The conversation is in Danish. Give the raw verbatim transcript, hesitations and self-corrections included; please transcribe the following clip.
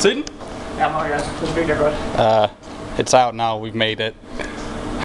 Se den? Ja, meget gerne. Det er virkelig godt. Uh, it's out now. We've made it.